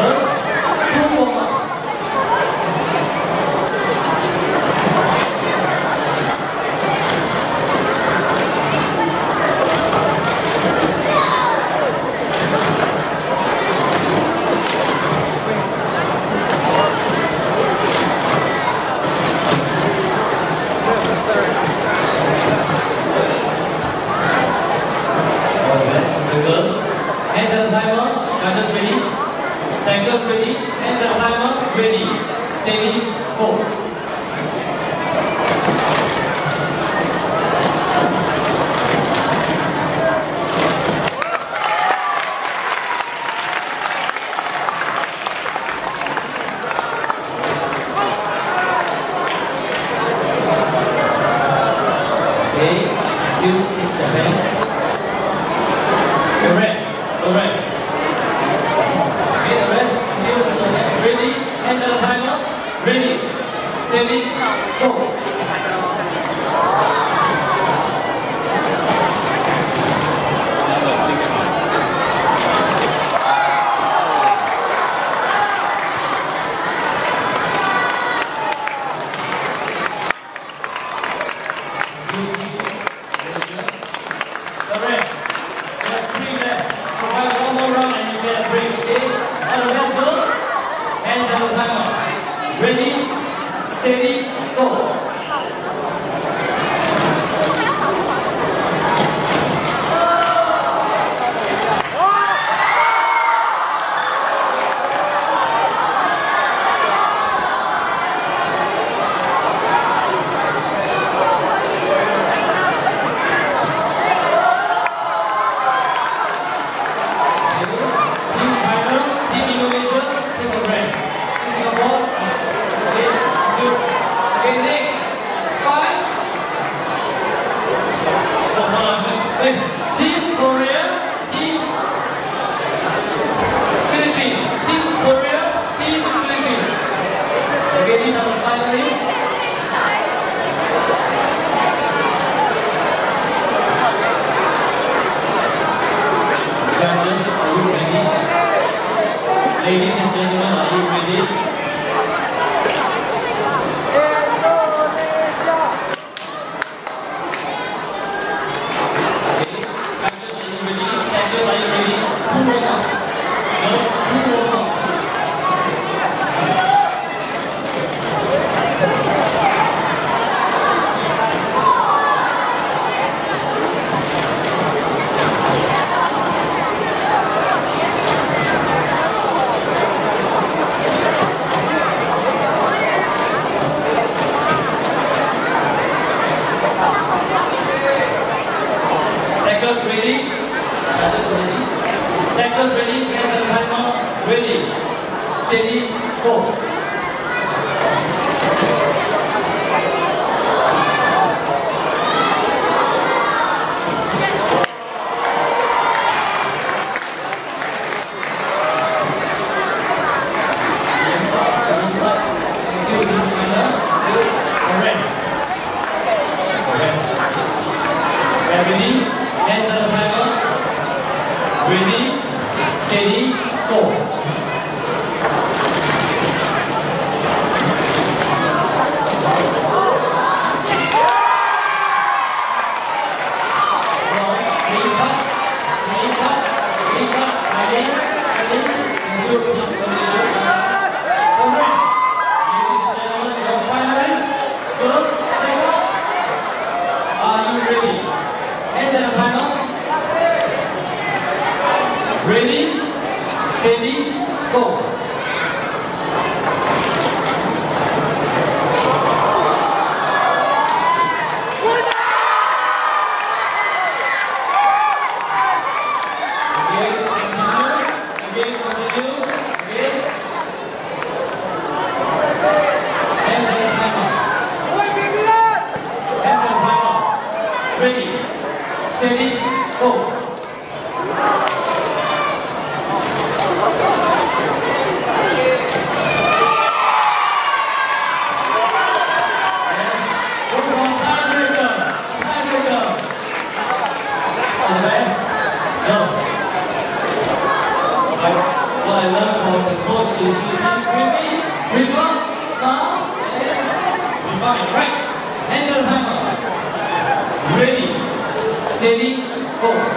Girls, 2 warm-ups. Hands at the timer, judges ready, stackers ready, hands at the timer, ready, steady, go. Okay, still keep the hand. The rest. Okay, the rest, ready, hands at the timer, ready, steady, go. The rest. Ready, steady, go. Team China, Team Indonesia, take a rest. Singapore. Okay, next. 5. Next. Team Korea, Team Philippines. Team Korea, Team Philippines. Okay, these are the finalists. Judges, are you ready? Ladies and gentlemen, are you ready? Stackers ready? Judges ready? Stackers ready? Hands at the timer. Ready? Steady, go. Ready? Hands at the timer. Ready? Steady, go. Ready, steady, go. Ready, steady, go. what I learned from the coach to introduce quickly. Which one? Smile and refine. Right. Enter the timer. Ready, steady, go.